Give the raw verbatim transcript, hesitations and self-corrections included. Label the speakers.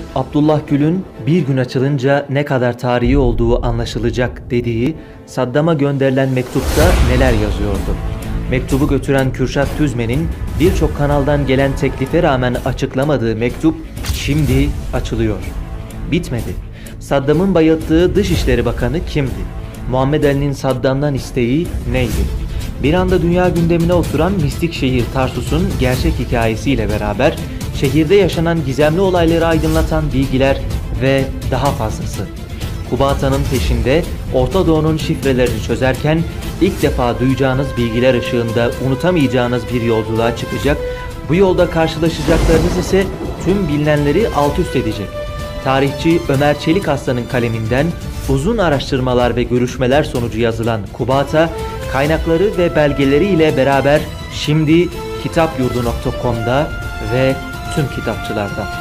Speaker 1: Abdullah Gül'ün bir gün açılınca ne kadar tarihi olduğu anlaşılacak dediği Saddam'a gönderilen mektupta neler yazıyordu? Mektubu götüren Kürşat Tüzmen'in birçok kanaldan gelen teklife rağmen açıklamadığı mektup şimdi açılıyor. Bitmedi. Saddam'ın bayılttığı Dışişleri Bakanı kimdi? Muhammed Ali'nin Saddam'dan isteği neydi? Bir anda dünya gündemine oturan mistik şehir Tarsus'un gerçek hikayesiyle beraber şehirde yaşanan gizemli olayları aydınlatan bilgiler ve daha fazlası. Kubata'nın peşinde Orta Doğu'nun şifrelerini çözerken ilk defa duyacağınız bilgiler ışığında unutamayacağınız bir yolculuğa çıkacak. Bu yolda karşılaşacaklarınız ise tüm bilinenleri alt üst edecek. Tarihçi Ömer Çelikaslan'ın kaleminden uzun araştırmalar ve görüşmeler sonucu yazılan Kubata, kaynakları ve belgeleri ile beraber şimdi kitapyurdu nokta com'da ve tüm kitapçılarda.